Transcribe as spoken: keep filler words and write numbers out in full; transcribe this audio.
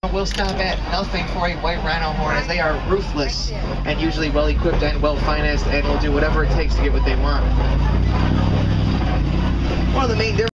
will stop at nothing for a white rhino horn, as they are ruthless and usually well equipped and well financed, and will do whatever it takes to get what they want. One of the main differences